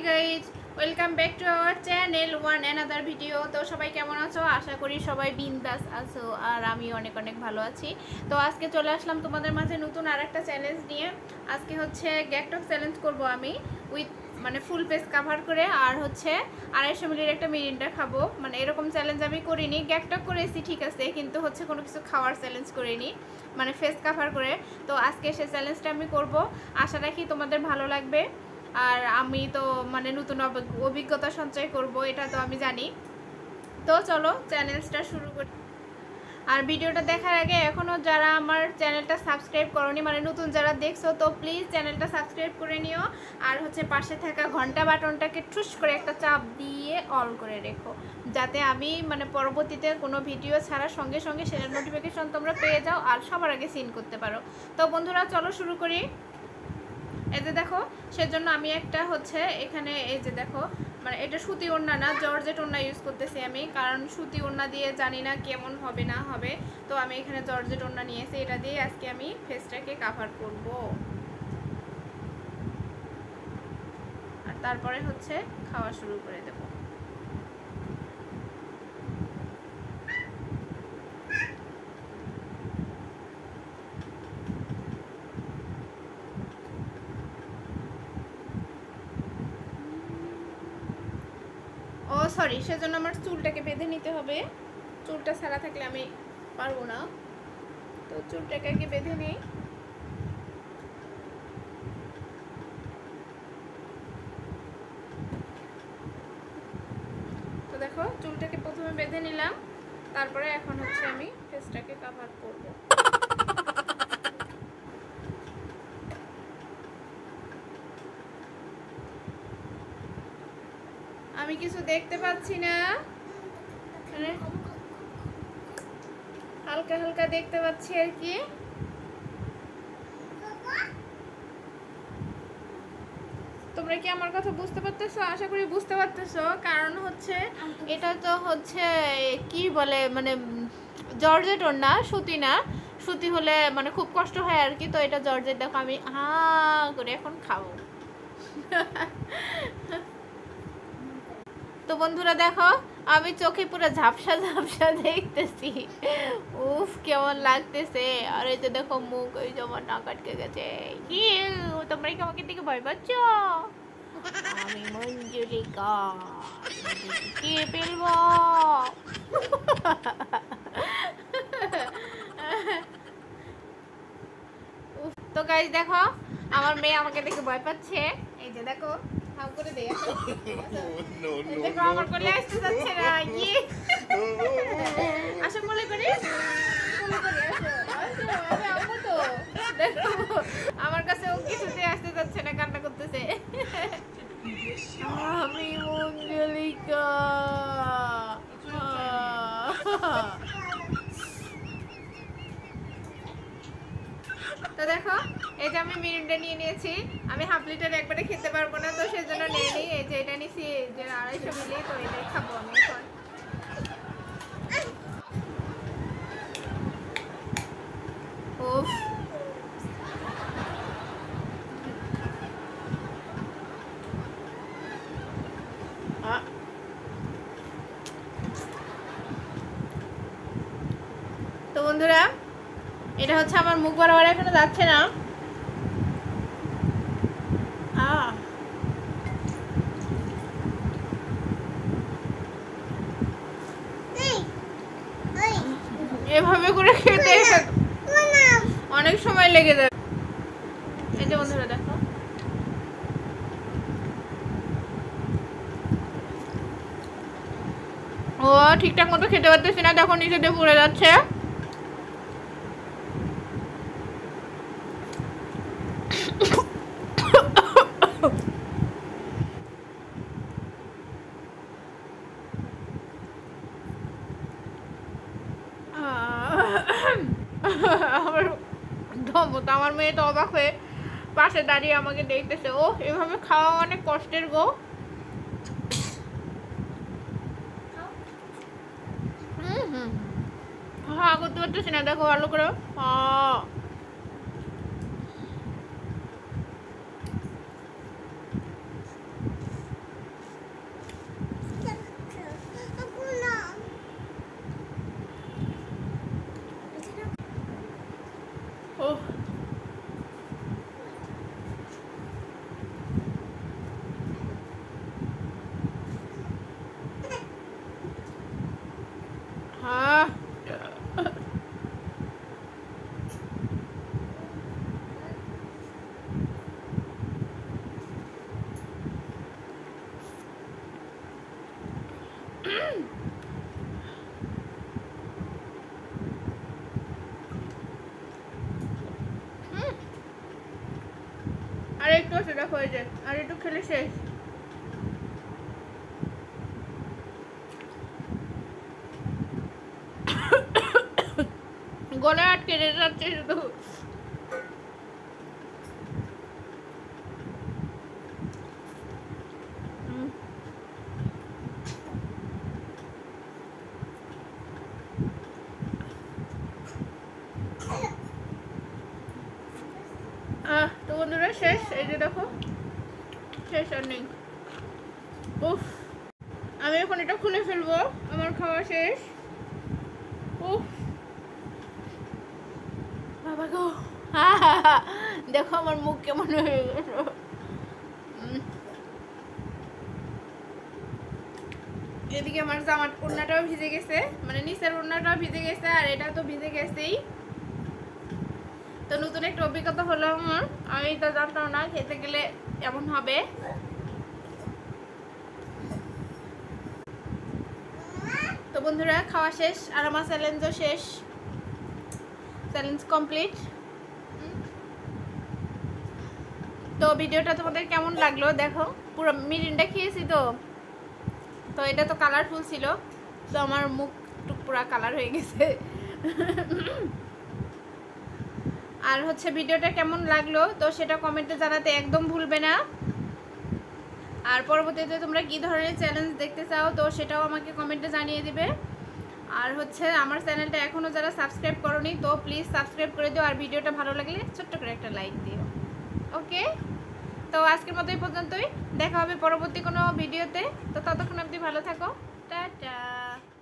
Guys, welcome back to our channel one another video. তো সবাই কেমন আছো? আশা করি সবাই বিন্দাস আছো, আর আমি অনেক অনেক ভালো আছি। তো আজকে চলে আসলাম তোমাদের মাঝে নতুন আর একটা চ্যালেঞ্জ নিয়ে। আজকে হচ্ছে গ্যাকটক চ্যালেঞ্জ করব আমি, উইথ মানে ফুল পেজ কাভার করে, আর হচ্ছে 250 মিলির একটা মিরিন্ডা খাবো। মানে এরকম চ্যালেঞ্জ আমি করিনি। গ্যাকটক করেছি ঠিক আছে, কিন্তু হচ্ছে কোনো কিছু খাওয়ার চ্যালেঞ্জ করিনি, মানে ফেস কাভার করে। তো আজকে সে চ্যালেঞ্জটা আমি করব, আশা রাখি তোমাদের ভালো লাগবে। আর আমি তো মানে নতুন অভিজ্ঞতা সঞ্চয় করব, এটা তো আমি জানি। তো চলো চ্যানেলটা শুরু করি। আর ভিডিওটা দেখার আগে এখনও যারা আমার চ্যানেলটা সাবস্ক্রাইব করোনি, মানে নতুন যারা দেখছো, তো প্লিজ চ্যানেলটা সাবস্ক্রাইব করে নিও। আর হচ্ছে পাশে থাকা ঘন্টা বাটনটাকে ঠুস করে একটা চাপ দিয়ে অল করে রেখো, যাতে আমি মানে পরবর্তীতে কোনো ভিডিও ছাড়ার সঙ্গে সঙ্গে সেটার নোটিফিকেশন তোমরা পেয়ে যাও আর সবার আগে সিন করতে পারো। তো বন্ধুরা চলো শুরু করি। এই যে দেখো, সেজন্য আমি একটা হচ্ছে এখানে এই যে দেখো, মানে এটা সুতি ওড়না না, জর্জেট ওড়না ইউজ করতেছি আমি, কারণ সুতি ওড়না দিয়ে জানি না কেমন হবে না হবে। তো আমি এখানে জর্জেট ওড়না নিয়েছি, এটা দিয়ে আজকে আমি ফেসটাকে কাভার করব। আর তারপরে হচ্ছে খাওয়া শুরু করে দেব। ও সরি, সেজন্য আমার চুলটাকে বেঁধে নিতে হবে। চুলটা ছাড়া থাকলে আমি পারবো না, তো চুলটাকে আগে বেঁধে নিই। তো দেখো, চুলটাকে প্রথমে বেঁধে নিলাম, তারপরে এখন হচ্ছে আমি ফেসটাকে কাভার করব। আমি কিছু দেখতে পাচ্ছি না, মানে হালকা হালকা দেখতে পাচ্ছি আর কি। তোমরা কি আমার কথা বুঝতে পারতেছো? আশা করি বুঝতে পারতেছো, কারণ হচ্ছে এটা তো হচ্ছে কি বলে, মানে জর্জেট ওড়না, সুতি না। সুতি হলে মানে খুব কষ্ট হয় আর কি। তো এটা জর্জেট, দেখো আমি হা করে এখন খাবো। তো বন্ধুরা দেখো, আমি চোখে পুরো ঝাপসা ঝাপসা দেখতেছি। উফ কেমন লাগতেছে। আর এই যে দেখো মুখ, ওই যে আমার নাক আটকে গেছে। তোমরা কি আমাকে দেখে ভয় পাচ্ছ? আমি মঞ্জুরিকা, কে ফেলবো। তো গাইস দেখো, আমার মেয়ে আমাকে দেখে ভয় পাচ্ছে। এই যে দেখো, হাউ করে দেয়। দেখো আমার কোলে আসতে যাচ্ছে না। ইয়ে আসো কোলে করে, কোলে করে আসো আসো, আমি আমবো তো। দেখো আমার কাছে ও কিছুতে আসতে যাচ্ছে না, কান্না করতেছে। আমি মঞ্জুলিকা। তো দেখো, এই যে আমি মিরিন্ডা নিয়ে নিয়েছি। আমি হাফ লিটার একবারে খেতে পারবো না, তো সেজন্য নিয়ে নিই। এই যে এটা নিছি, যে 250 মিলি, তো এটাই খাবো আমি এখন। উফ তো বন্ধুরা, এটা হচ্ছে আমার মুখ বরাবর এখনো যাচ্ছে না। এভাবে করে খেতে অনেক সময় লেগে যায়। এই যে বন্ধুরা দেখো, ও ঠিকঠাক মতো খেতে পারতেছি না, দেখো নিচে দিয়ে পড়ে যাচ্ছে। আমার মেয়ে তো অবাক হয়ে পাশে দাঁড়িয়ে আমাকে দেখতেছে। ও এভাবে খাওয়া অনেক কষ্টের গো। হ্যাঁ করতে পারতেছি না, দেখো ভালো করে। দেখো এই যে আর একটু খেলে শেষ। গলা আটকে যাচ্ছে শুধু। তো বন্ধুরা শেষ, এই যে দেখো শেষ আর নেই। উফ, আমি এখন এটা খুলে ফেলবো, আমার খাওয়া শেষ। উফ বাবা গো, দেখো আমার মুখ কেমন হয়ে গেছে। এদিকে আমার জামার ওড়নাটাও ভিজে গেছে, মানে নিচের ওড়নাটাও ভিজে গেছে, আর এটা তো ভিজে গেছেই। তো নতুন একটা অভিজ্ঞতা হলো আমার, আমি তো জানতাম না খেতে গেলে এমন হবে। তো বন্ধুরা খাওয়া শেষ আর আমার চ্যালেঞ্জও শেষ, চ্যালেঞ্জ কমপ্লিট। তো ভিডিওটা তোমাদের কেমন লাগলো দেখো, পুরো মিরিন্ডা খেয়েছি তো, তো এটা তো কালারফুল ছিল, তো আমার মুখ টুক পুরো কালার হয়ে গেছে। আর হচ্ছে ভিডিওটা কেমন লাগলো তো সেটা কমেন্টে জানাতে একদম ভুলবে না। আর পরবর্তীতে তোমরা কী ধরনের চ্যালেঞ্জ দেখতে চাও তো সেটাও আমাকে কমেন্টে জানিয়ে দিবে। আর হচ্ছে আমার চ্যানেলটা এখনও যারা সাবস্ক্রাইব করোনি তো প্লিজ সাবস্ক্রাইব করে দিও, আর ভিডিওটা ভালো লাগলে ছোট্ট করে একটা লাইক দিও। ওকে, তো আজকের মতো এই পর্যন্তই, দেখা হবে পরবর্তী কোনো ভিডিওতে। তো ততক্ষণ অবধি ভালো থাকো, টাটা।